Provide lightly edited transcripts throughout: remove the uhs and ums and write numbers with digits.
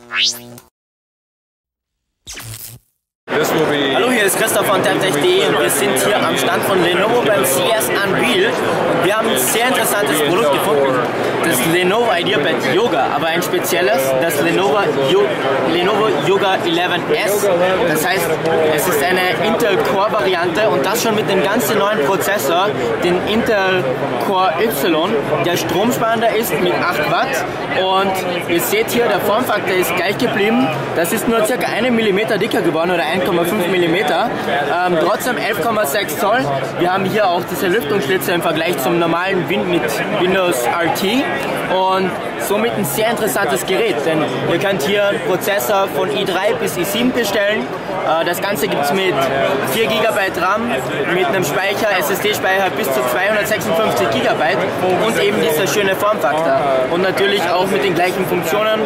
Hallo, hier ist Christoph von TapTech.de und wir sind hier am Stand von Lenovo beim CS Unveil und wir haben ein sehr interessantes Produkt gefunden, das Lenovo IdeaPad Yoga, aber ein spezielles, das Lenovo Yoga 11S. Das heißt, es ist eine Intel Core Variante und das schon mit dem ganz neuen Prozessor, den Intel Core Y, der stromsparender ist mit 8 Watt und ihr seht hier, der Formfaktor ist gleich geblieben, das ist nur ca. 1 mm dicker geworden oder 1,5 mm, trotzdem 11,6 Zoll. Wir haben hier auch diese Lüftungsschlitze im Vergleich zum normalen mit Windows RT und somit ein sehr interessantes Gerät, denn ihr könnt hier einen Prozessor von i3 bis i7 bestellen. Das Ganze gibt es mit 4 GB RAM, mit einem Speicher, SSD-Speicher bis zu 256 GB und eben dieser schöne Formfaktor. Und natürlich auch mit den gleichen Funktionen,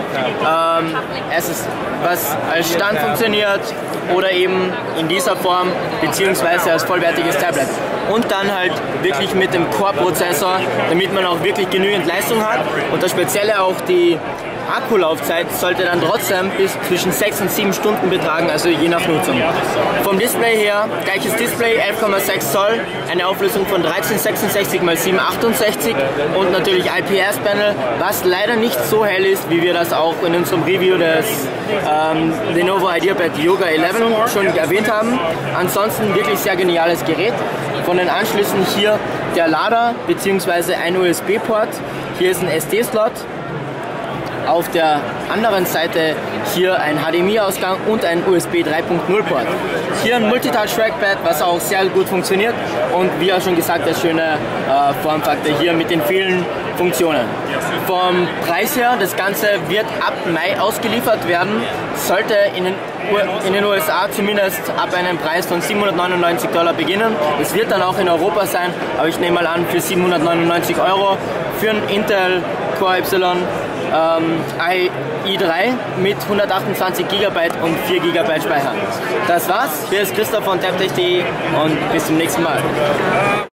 was als Stand funktioniert oder eben in dieser Form beziehungsweise als vollwertiges Tablet. Und dann halt wirklich mit dem Core-Prozessor, damit man auch wirklich genügend Leistung hat. Und das Spezielle auch die Akkulaufzeit sollte dann trotzdem bis zwischen 6 und 7 Stunden betragen, also je nach Nutzung. Vom Display her, gleiches Display, 11,6 Zoll, eine Auflösung von 1366 x 768 und natürlich IPS-Panel, was leider nicht so hell ist, wie wir das auch in unserem Review des Lenovo IdeaPad Yoga 11 schon erwähnt haben. Ansonsten wirklich sehr geniales Gerät. Von den Anschlüssen hier der Lader bzw. ein USB-Port, hier ist ein SD-Slot. Auf der anderen Seite hier ein HDMI-Ausgang und ein USB 3.0-Port. Hier ein Multitouch-Trackpad, was auch sehr gut funktioniert und wie auch schon gesagt, der schöne Formfaktor hier mit den vielen Funktionen. Vom Preis her, das Ganze wird ab Mai ausgeliefert werden, sollte in den USA zumindest ab einem Preis von $799 beginnen. Es wird dann auch in Europa sein, aber ich nehme mal an für 799 € für einen Intel Core Y i3 mit 128 GB und 4 GB Speicher. Das war's, hier ist Christoph von TapTech.de und bis zum nächsten Mal.